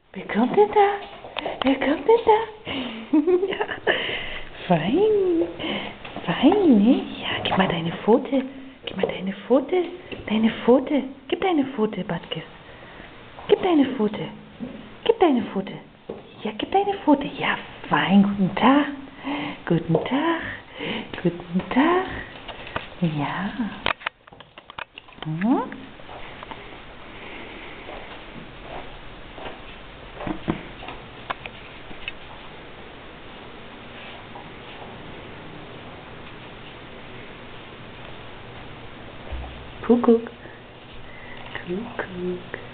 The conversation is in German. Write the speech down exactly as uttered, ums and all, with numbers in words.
Wer kommt denn da? Wer kommt denn da? Ja, fein. Fein, ne? Ja, gib mal deine Pfote. Gib mal deine Pfote. Deine Pfote. Gib deine Pfote, Batkes. Gib deine Pfote. Gib deine Pfote. Ja, gib deine Pfote. Ja, fein. Guten Tag. Guten Tag. Guten Tag. Ja. Hm? Kuckuck. Kuckuck.